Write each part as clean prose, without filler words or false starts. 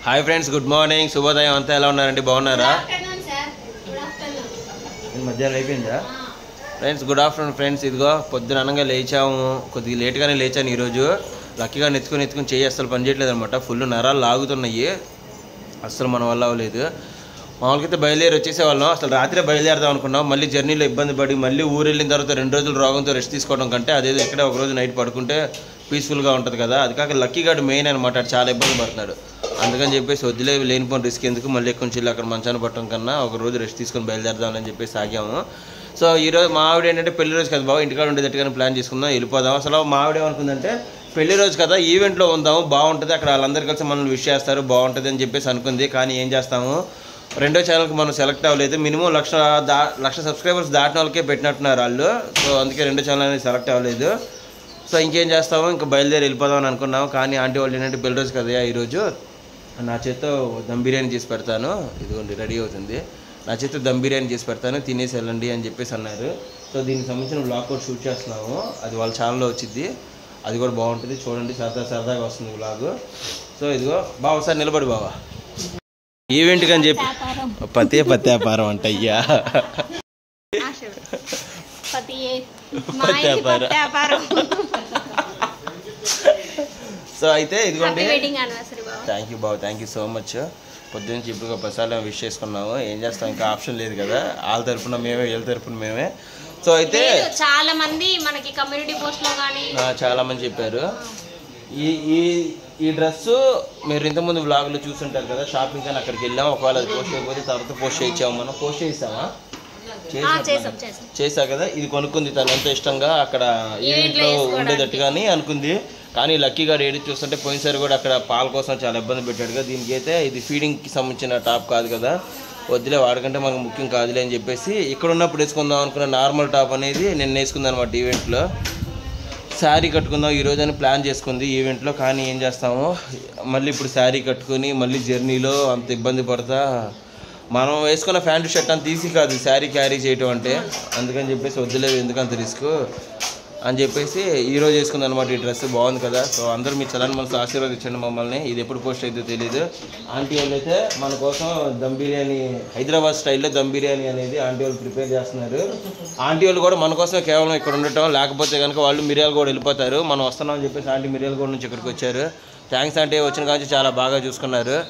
Hi friends, good morning, శుభోదయం. అంతా ఎలా ఉన్నారండి? బాగున్నారా? మధ్యాహ్నం అయిపోయిందా ఫ్రెండ్స్? Good afternoon friends. ఇదిగో పొద్దున అనగా లేచాము, కొద్దిగా లేట్గానే లేచాను ఈరోజు. లక్కీగా నెత్తుకుని చేయి అస్సలు పనిచేయట్లేదు అనమాట. ఫుల్ నరాలు లాగుతున్నాయి, అస్సలు మన వల్ల అవ్వలేదు. మామూలుగా అయితే బయలుదేరి వచ్చేసేవాళ్ళం. అసలు రాత్రి బయలుదేరదాం అనుకున్నాం. మళ్ళీ జర్నీలో ఇబ్బంది పడి మళ్ళీ ఊరు వెళ్ళిన తర్వాత 2 రోజులు రోగంతో రెస్ట్ తీసుకోవడం కంటే అదేదో ఎక్కడే ఒకరోజు నైట్ పడుకుంటే పీస్ఫుల్గా ఉంటుంది కదా. అది కాక లక్కీ గార్డ్ మెయిన్ అనమాట, చాలా ఇబ్బంది పడుతున్నాడు. అందుకని చెప్పేసి వద్దులే, లేనిపోయిన రిస్క్ ఎందుకు, మళ్ళీ కొంచెం అక్కడ మంచాన్ని పట్టడం కన్నా ఒకరోజు రెస్ట్ తీసుకొని బయలుదేరదామని చెప్పేసి ఆగాము. సో ఈరోజు మా ఆవిడ ఏంటంటే పెళ్లి రోజు కదా బాబు, ఇంటికాడ ఉండేటట్టుగానే ప్లాన్ చేసుకుందాం, వెళ్ళిపోదాం. అసలు మా ఆవిడ ఏమనుకుందంటే పెళ్లి రోజు కదా ఈవెంట్లో ఉందాము, బాగుంటుంది, అక్కడ వాళ్ళందరూ కలిసి మనల్ని విష్ చేస్తారు, బాగుంటుంది అని చెప్పేసి అనుకుంది. కానీ ఏం చేస్తాము, 2వ ఛానల్కి మనం సెలెక్ట్ అవ్వలేదు. మినిమం 1,00,000 సబ్స్క్రైబర్స్ దాటిన వాళ్ళకే పెట్టినట్టున్నారు వాళ్ళు. సో అందుకే 2వ ఛానల్ అనేది సెలెక్ట్ అవ్వలేదు. సో ఇంకేం చేస్తాము, ఇంకా బయలుదేరి వెళ్ళిపోదాం అని అనుకున్నాము. కానీ ఆంటీ వాళ్ళు ఏంటంటే పెళ్లి రోజు కదా ఈరోజు, నా చేత్తో దమ్ బిర్యానీ చేసి పెడతాను, ఇదిగోండి రెడీ అవుతుంది, నా చేత్తో దమ్ బిర్యానీ చేసి పెడతాను, తినేసి వెళ్ళండి అని చెప్పేసి అన్నారు. సో దీనికి సంబంధించిన వ్లాగ్ కూడా షూట్ చేస్తున్నాము, అది వాళ్ళ ఛానల్లో వచ్చింది, అది కూడా బాగుంటుంది చూడండి, సరదాగా వస్తుంది వ్లాగ్. సో ఇదిగో బావ, ఒకసారి నిలబడి బావా, ఈవెంట్కి అని చెప్పి పత్తి వ్యాపారం అంట. అయ్యా సో అయితే ఇదిగోండి, థ్యాంక్ యూ బావ, థ్యాంక్ యూ సో మచ్. పొద్దున్నుంచి ఇప్పుడు 10 సార్లు విష్ చేసుకున్నాము. ఏం చేస్తాం, ఇంకా ఆప్షన్ లేదు కదా, వాళ్ళ తరపున మేమే, వీళ్ళ తరపున మేమే. సో అయితే చాలా మంది మనకి కమ్యూనిటీ పోస్ట్ లో కానీ చాలా మంది చెప్పారు. ఈ డ్రెస్సు మీరు ఇంతకుముందు వ్లాగ్లో చూస్తుంటారు కదా, షాపింగ్ కానీ అక్కడికి వెళ్ళాము. ఒకవేళ అది పోస్ట్ అయిపోతే తర్వాత పోస్ట్ చేయించాము, మనం పోస్ట్ చేసామా, చేసా కదా. ఇది కొనుక్కుంది తను ఎంతో ఇష్టంగా, అక్కడ ఈవెంట్లో ఉండేటట్టుగాని అనుకుంది. కానీ లక్కీ గారు ఏది చూస్తుంటే పోయినసారి కూడా అక్కడ పాల కోసం చాలా ఇబ్బంది పెట్టాడు కదా. దీనికి అయితే ఇది ఫీడింగ్కి సంబంధించిన టాప్ కాదు కదా, వద్దులే, వాడికంటే మనకు ముఖ్యం కాదులే అని చెప్పేసి ఇక్కడ ఉన్నప్పుడు వేసుకుందాం అనుకున్న నార్మల్ టాప్ అనేది నేను వేసుకుందాం అనమాట ఈవెంట్లో. శారీ కట్టుకుందాం ఈరోజు అని ప్లాన్ చేసుకుంది ఈవెంట్లో. కానీ ఏం చేస్తాము, మళ్ళీ ఇప్పుడు శారీ కట్టుకొని మళ్ళీ జర్నీలో అంత ఇబ్బంది పడతా, మనం వేసుకున్న ప్యాంటు షర్ట్ అంత ఈజీ కాదు శారీ క్యారీ చేయటం అంటే. అందుకని చెప్పేసి వద్దులేదు, ఎందుకంత రిస్క్ అని చెప్పేసి ఈరోజు వేసుకుంది అనమాట. ఈ డ్రెస్ బాగుంది కదా. సో అందరూ మీ చలని మనసు ఆశీర్వదించండి మమ్మల్ని. ఇది ఎప్పుడు పోస్ట్ అయితే తెలియదు. ఆంటీ వాళ్ళు అయితే మన కోసం దమ్ బిర్యానీ, హైదరాబాద్ స్టైల్లో దమ్ బిర్యానీ అనేది ఆంటీ వాళ్ళు ప్రిపేర్ చేస్తున్నారు. ఆంటీ వాళ్ళు కూడా మన కోసం కేవలం ఇక్కడ ఉండటం, లేకపోతే కనుక వాళ్ళు మిర్యాలగూడ వెళ్ళిపోతారు. మనం వస్తున్నామని చెప్పేసి ఆంటీ మిర్యాలగూడ నుంచి ఇక్కడికి వచ్చారు. థ్యాంక్స్ ఆంటీ, వచ్చిన కానీ చాలా బాగా చూసుకున్నారు.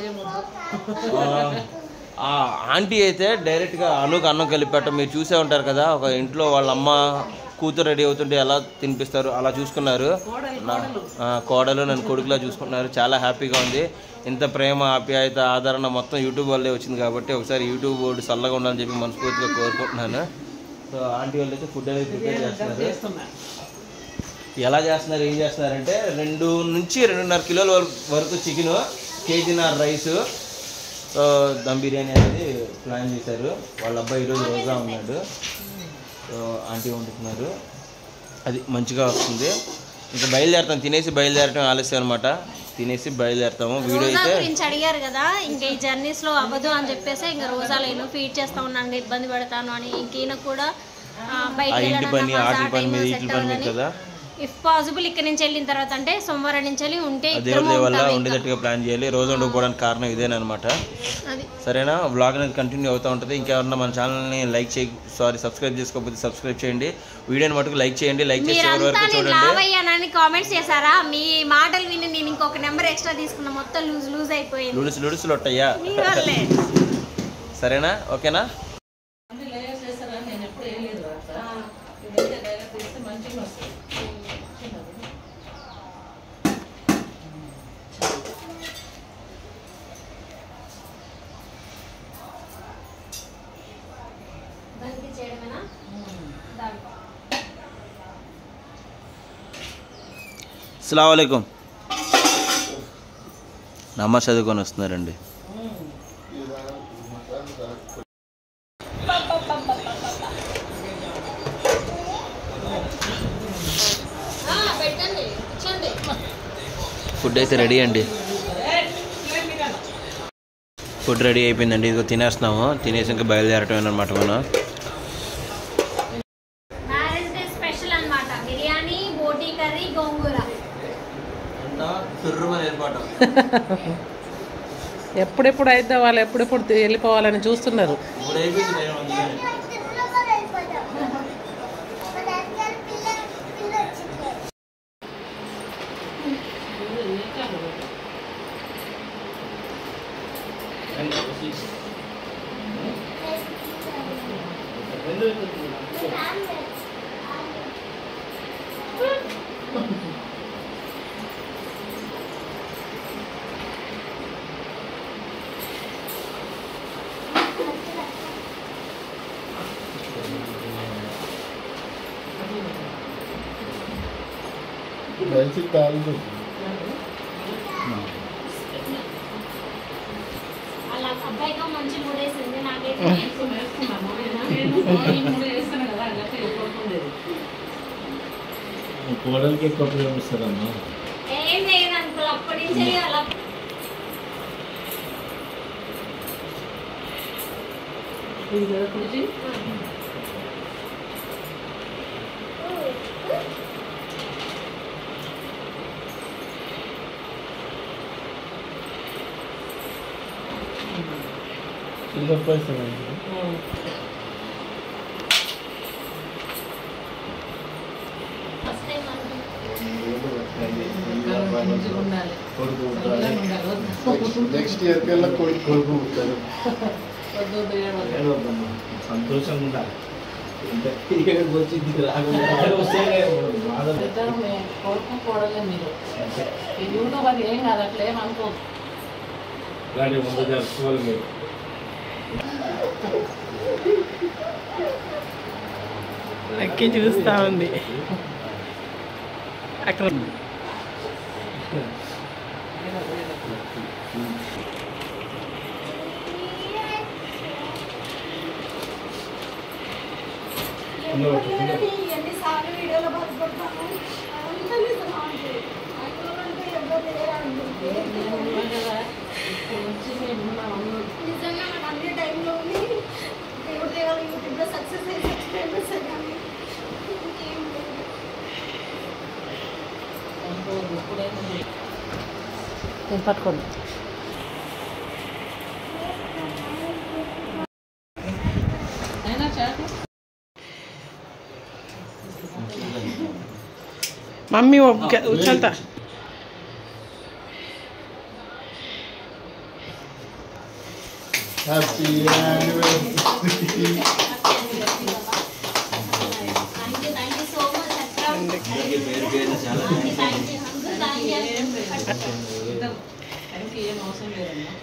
ఆంటీ అయితే డైరెక్ట్గా అనుకు అన్నం కలిపెట్టడం మీరు చూసే ఉంటారు కదా, ఒక ఇంట్లో వాళ్ళ అమ్మ కూతురు రెడీ అవుతుంటే ఎలా తినిపిస్తారు అలా చూసుకున్నారు. కోడలు నన్ను కొడుకులా చూసుకున్నారు, చాలా హ్యాపీగా ఉంది. ఇంత ప్రేమ, ఆప్యాయత, ఆదరణ మొత్తం యూట్యూబ్ వల్లే వచ్చింది కాబట్టి ఒకసారి యూట్యూబ్ బోర్డు చల్లగా ఉండాలని చెప్పి మనస్ఫూర్తిగా కోరుకుంటున్నాను. సో ఆంటీ వాళ్ళు అయితే ఫుడ్ అనేది ప్రిపేర్ చేస్తున్నారు. ఎలా చేస్తున్నారు, ఏం చేస్తున్నారంటే 2 నుంచి 2.5 కిలోల వరకు chicken, 1.5 kg rice, dum biryani అనేది ప్లాన్ చేశారు. వాళ్ళ అబ్బాయి ఈరోజు రోజా ఉన్నాడు. సో ఆంటీ వండుతున్నారు, అది మంచిగా వస్తుంది. ఇంకా బయలుదేరుతాం, తినేసి బయలుదేరటం ఆలస్యం అనమాట, తినేసి బయలుదేరుతాము. వీడియో అయితే అడిగారు కదా, ఇంకా ఈ జర్నీస్ లో అవ్వదు అని చెప్పేసి ఇంకా రోజా నేను ఫీడ్ చేస్తా ఉన్నాను, ఇబ్బంది పడతాను అని. ఇంకీన కూడా ఇంటి పని, ఆటల పని మీద, ఇట్ల పని మీద కదా, ఇఫ్ పాసిబుల్ ఇక్కడ నుంచి వెళ్ళిన తర్వాత అంటే సోమవారం నుంచి వెళ్ళి ఉంటే దేవుడి వల్ల ఉండేటట్టుగా ప్లాన్ చేయాలి. రోజు ఉండకపోవడానికి కారణం ఇదేనమాట. సరేనా, వ్లాగ్ అనేది కంటిన్యూ అవుతూ ఉంటుంది. ఇంకేమన్నా మన ఛానల్ని సబ్స్క్రైబ్ చేసుకోకపోతే సబ్స్క్రైబ్ చేయండి. వీడియోని మటుకు లైక్ చేయండి, లైక్ చేసి ఎవరి వరకు చూడండి. కామెంట్స్ చేశారా, మీ మాటలు విని నేను ఇంకొక నెంబర్ ఎక్స్ట్రా తీసుకున్నా, మొత్తం లూజ్ అయిపోయింది, లూడ్స్ లొట్టయ్యా. సరేనా, ఓకేనా. అస్సలాము అలైకుం. నమాజ్ చదువుకొని వస్తున్నారండి. ఫుడ్ అయితే రెడీ అండి, ఫుడ్ రెడీ అయిపోయిందండి. ఇదిగో తినేస్తున్నాము, తినేసి ఇంకా బయలుదేరటం అనమాట. మనం ఎప్పుడెప్పుడు అయితే వాళ్ళు ఎప్పుడెప్పుడు వెళ్ళిపోవాలని చూస్తున్నారు. అలా అబ్బాయిగా మంచి మూడేసింది నాకైతే. కోడలికి ఎక్కువ ప్రేమ ఇస్తారమ్మా. ఏం చేయను అనుకో అప్పటి నుంచి అలా ఫస్ట్ టైం నెక్స్ట్ ఇయర్ కల్లా కొడుకు పుట్టారు. సంతోషంగా ఉండాలి. కొడుకు కోడలే మీరు యూట్యూబ్ అది ఏం కాదు, అట్లా ఏమనుకో. ఇలాంటి ముందు జరుపుకోవాలి మీరు. అక్కి చూస్తా ఉంది అక్కడ. ఎన్నిసార్లు వీడియోలో బాధపడతాను. నిజంగా నాకు అన్ని టైంలో దేవుడి దేవాల యూట్యూబ్లో సక్సెస్ అయ్యి సబ్స్క్రైబర్స్ అయ్యాను. ఇంకేం లేదు. పట్టుకోండి. मम्मी वो उछलता happy anniversary. Thank you so much అక్క. ఏం అవసరం లేదమ్మా.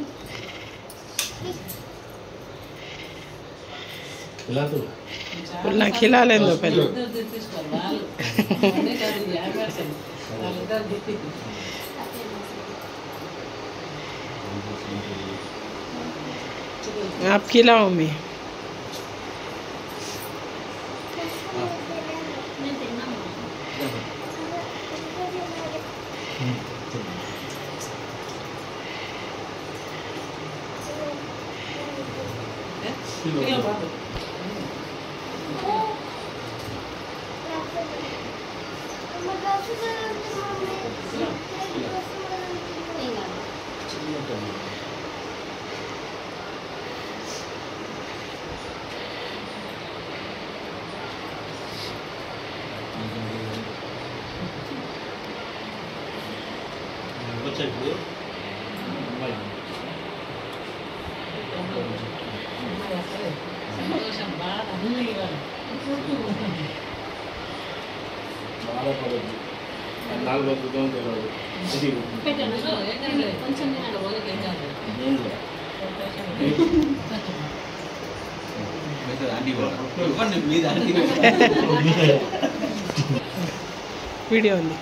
ना खिला लें दो पहले. आप खिलाओ मैं. वीडियो ఉంది.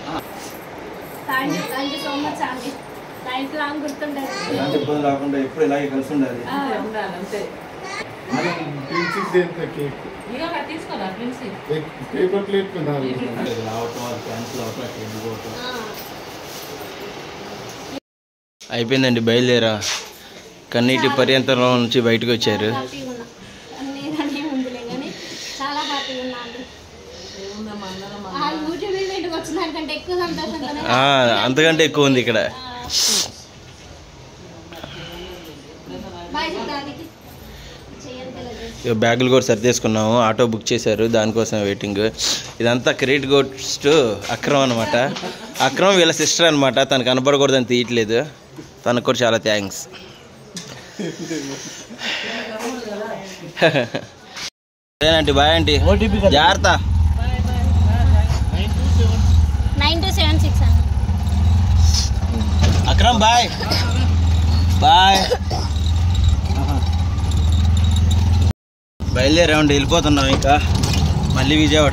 థ్యాంక్ యూ సో మచ్ అండి. లైఫ్ లాంగ్ గుర్తుండాలి. ఎలాంటి ఇబ్బంది రాకుండా ఎప్పుడు ఇలాగే కలిసి ఉండాలి. అంతే. పేపర్ ప్లేట్ అయిపోయిందండి, బయలుదేరా. కన్నీటి పర్యంతంలో నుంచి బయటకు వచ్చారు. హ్యాపీగా ఉన్నా. అన్నీ ముందులే కానీ చాలా హ్యాపీగా ఉన్నా అండి. ఆ యూట్యూబ్ ఈవెంట్కి వచ్చిన దానికంటే ఎక్కువ సంతోషంతో అంతకంటే ఎక్కువ ఉంది ఇక్కడ. బాయ్ దానికి చేయాలి. ఇక బ్యాగులు కూడా సర్దేసుకున్నాము. ఆటో బుక్ చేశారు, దానికోసం వెయిటింగ్. ఇదంతా క్రెడిట్ గోస్ట్ అక్రమ్ అనమాట. అక్రమ్ వీళ్ళ సిస్టర్ అనమాట. తనకు కనపడకూడదని తీయట్లేదు. తనకు కూడా చాలా థ్యాంక్స్. సరేనండి, బాయ్ ఆంటీ, జాగ్రత్త. 9276 అక్రమ్ బాయ్ బాయ్. బయలుదేరామండి, వెళ్ళిపోతున్నాం ఇంకా మళ్ళీ విజయవాడ.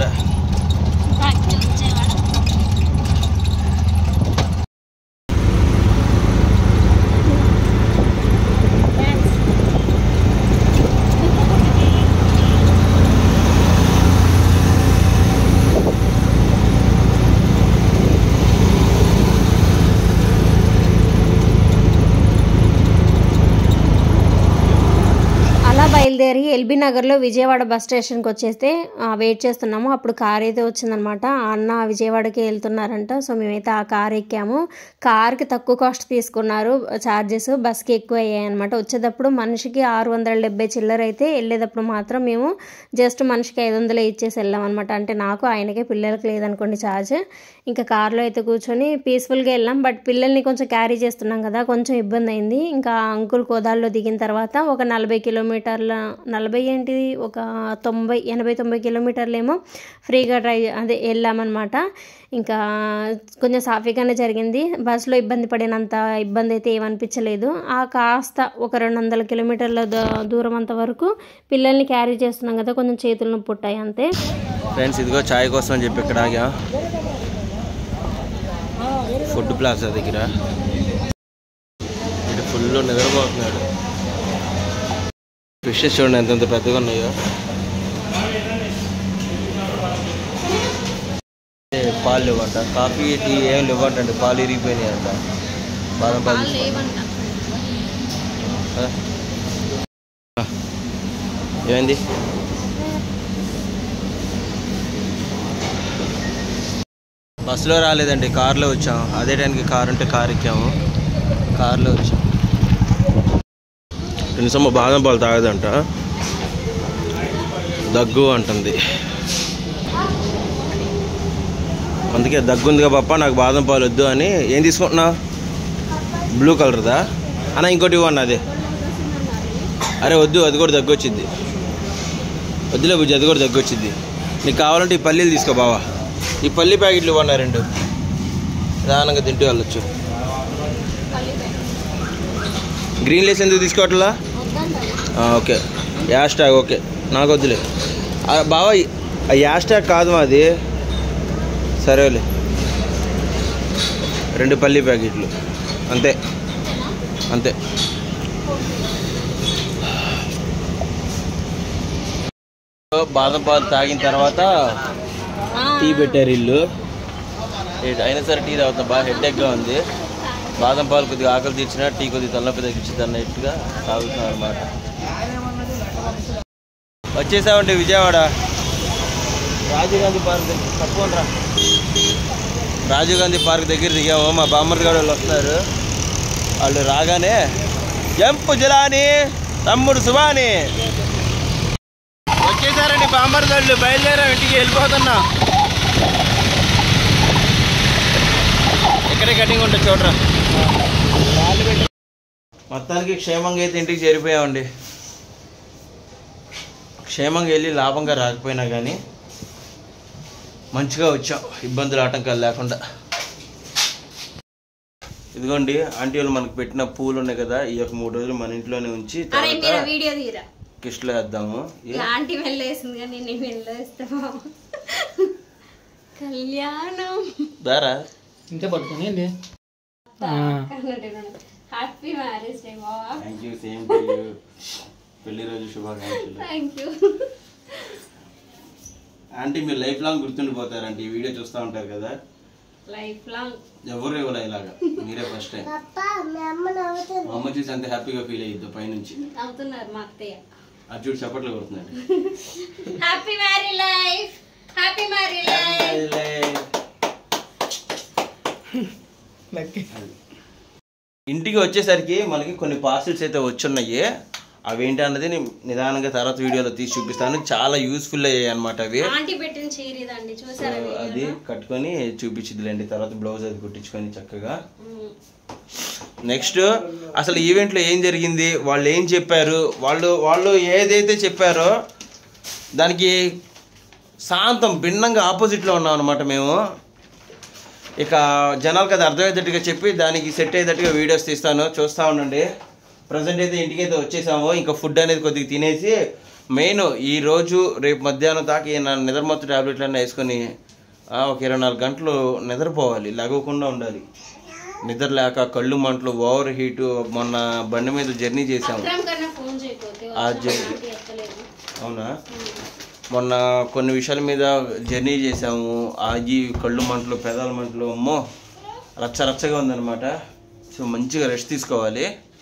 బయలుదేరి ఎల్బీ నగర్లో విజయవాడ బస్ స్టేషన్కి వచ్చేస్తే వెయిట్ చేస్తున్నాము. అప్పుడు కార్ అయితే వచ్చిందనమాట. అన్న విజయవాడకి వెళ్తున్నారంట. సో మేమైతే ఆ కార్ ఎక్కాము. కార్కి తక్కువ కాస్ట్ తీసుకున్నారు ఛార్జెస్, బస్కి ఎక్కువ అయ్యాయి అనమాట. వచ్చేటప్పుడు మనిషికి 670 చిల్లర అయితే, వెళ్ళేటప్పుడు మాత్రం మేము జస్ట్ మనిషికి 500 ఇచ్చేసి వెళ్ళామన్నమాట. అంటే నాకు ఆయనకే, పిల్లలకి లేదనుకోండి ఛార్జ్. ఇంకా కార్లో అయితే కూర్చొని పీస్ఫుల్గా వెళ్ళాం. బట్ పిల్లల్ని కొంచెం క్యారీ చేస్తున్నాం కదా, కొంచెం ఇబ్బంది అయింది. ఇంకా అంకుల్ కోదాల్లో దిగిన తర్వాత ఒక 40 కిలోమీటర్ల, 40 ఏంటి, ఒక 80-90 కిలోమీటర్లు ఏమో ఫ్రీగా వెళ్ళామన్నమాట. ఇంకా కొంచెం సాఫీగానే జరిగింది. బస్సులో ఇబ్బంది పడినంత ఇబ్బంది అయితే ఏమనిపించలేదు. ఆ కాస్త ఒక 200 కిలోమీటర్ల దూరం అంత వరకు పిల్లల్ని క్యారీ చేస్తున్నాం కదా, కొంచెం చేతులు నొప్పి పుట్టాయి అంతే. ఫ్రెండ్స్, ఇదిగో ఛాయ్ కోసం అని చెప్పి ఇక్కడ ఆగా ఫుడ్ ప్లాజా దగ్గర. ఇటు ఫుల్ నిద్రపోతున్నాడు. ఫిషెస్ చూడండి ఎంతెంత పెద్దగా ఉన్నాయో. పాలు లేవంట, కాఫీ టీ ఏం లేవంటండి, పాలు ఇరిగిపోయినాయి అంట. బాదం పాలు ఏమైంది? బస్సులో రాలేదండి, కార్లో వచ్చాము. అదే టైంకి కారు ఉంటే కారు ఎక్కాము, కార్లో వచ్చాము. నిజమ్మ బాదం పాలు తాగదంట, దగ్గు అంటుంది. అందుకే దగ్గు ఉందిగా పప్ప, నాకు బాదం పాలు వద్దు అని. ఏం తీసుకుంటున్నావు? బ్లూ కలర్దా అన్న? ఇంకోటి ఇవ్వండి అదే. అరే వద్దు, అది కూడా దగ్గు వచ్చింది. వద్దులే బుజ్జి, అది కూడా దగ్గు వచ్చింది. నీకు కావాలంటే ఈ పల్లీలు తీసుకో బావా. ఈ పల్లి ప్యాకెట్లు ఇవ్వన్నా 2, నిదానంగా తింటూ వెళ్ళొచ్చు. గ్రీన్ లేస్ ఎందుకు తీసుకోవట్లా? ఓకే, యాష్ ట్యాగ్ ఓకే, నాకు వద్దులే బావా. యాష్ ట్యాగ్ కాదు మాది. సరేలే, 2 పల్లి ప్యాకెట్లు అంతే అంతే. బాదం పాలు తాగిన తర్వాత టీ పెట్టారు ఇల్లు. అయినా సరే టీ తాగుతాం, బాగా హెడ్ఏక్గా ఉంది. బాదం పాలు కొద్దిగా ఆకలి తీర్చిన, టీ కొద్దిగా తలనొప్పి తగ్గించింది అన్నట్టుగా తాగుతున్నాం అనమాట. వచ్చేసామండి విజయవాడ. రాజీవ్ గాంధీ పార్క్ దగ్గర, తప్పకుండా రాజీవ్ గాంధీ పార్క్ దగ్గర దిగాము. మా బామ్మర్ది గారు వాళ్ళు వస్తున్నారు. వాళ్ళు రాగానే జంపు జిలాని తమ్ముడు సుబాని వచ్చేసారండి బామ్మర్ది వాళ్ళు. బయలుదేరాం, ఇంటికి వెళ్ళిపోతున్నా. ఎక్కడే కటింగ్ ఉంటుంది చూడరా. మొత్తానికి క్షేమంగా అయితే ఇంటికి చేరిపోయామండి. క్షేమంగా వెళ్ళి లాభంగా రాకపోయినా కానీ మంచిగా వచ్చాం, ఇబ్బందులు ఆటంకాలు లేకుండా. ఇదిగోండి ఆంటీ వాళ్ళు మనకు పెట్టిన పూలు ఉన్నాయి కదా, ఈ యొక్క 3 రోజులు మన ఇంట్లోనే ఉంచి కిస్ట్లో వేద్దాము. ఆంటీ వెళ్ళేసింది కానీ నేను వెళ్ళేస్తావా? కళ్యాణం దారా ఇంతే పడుతుంది. హ్యాపీ మ్యారేజ్ డే బావా. Thank you, same to you. పెళ్లి రోజు శుభాకాంక్షలు. Thank you aunty. మీరు లైఫ్ లాంగ్ గుర్తుండిపోతారంటే ఈ వీడియో చూస్తూ ఉంటారు కదా, లైఫ్ లాంగ్. ఎవరు ఇవ్వలే ఇలాగా, మీరే ఫస్ట్ టైం. మా అమ్మ చూసి అంత హ్యాపీగా ఫీల్ అయ్యిద్దు పైనుంచి. అవుతున్నారు మా అత్తయ్య. అది చూడు చప్పట్లు కొడుతున్నాడు. Happy marry life, happy marry life. ఇంటికి వచ్చేసరికి మనకి కొన్ని పార్సిల్స్ అయితే వచ్చున్నాయి. అవేంటి అన్నది నేను నిదానంగా తర్వాత వీడియోలో తీసి చూపిస్తాను. చాలా యూస్ఫుల్ అయ్యాయి అనమాట అవి. అది కట్టుకొని చూపించిద్దిలేండి తర్వాత బ్లౌజ్ అది కుట్టించుకొని చక్కగా. నెక్స్ట్ అసలు ఈవెంట్లో ఏం జరిగింది, వాళ్ళు ఏం చెప్పారు, వాళ్ళు ఏదైతే చెప్పారో దానికి శాంతం భిన్నంగా ఆపోజిట్లో ఉన్నాం అనమాట మేము. ఇక జనాలకు అది అర్థమయ్యేటట్టుగా చెప్పి దానికి సెట్ అయ్యేటట్టుగా వీడియోస్ తీస్తాను, చూస్తూ ఉండండి. ప్రజెంట్ అయితే ఇంటికైతే వచ్చేసాము. ఇంకా ఫుడ్ అనేది కొద్దిగా తినేసి మెయిన్ ఈరోజు రేపు మధ్యాహ్నం దాకా నా నిద్రమత్తు ట్యాబ్లెట్లన్నీ వేసుకొని ఒక 24 గంటలు నిద్రపోవాలి, లగవకుండా ఉండాలి. నిద్ర లేక కళ్ళు మంటలు, ఓవర్ హీటు. మొన్న బండి మీద జర్నీ చేసాము. అవునా, మొన్న కొన్ని విషయాల మీద జర్నీ చేసాము, ఆగి కళ్ళు మంటలు, పెదాల మంటలు, అమ్మో రచ్చరచ్చగా ఉందన్నమాట. సో మంచిగా రెస్ట్ తీసుకోవాలి.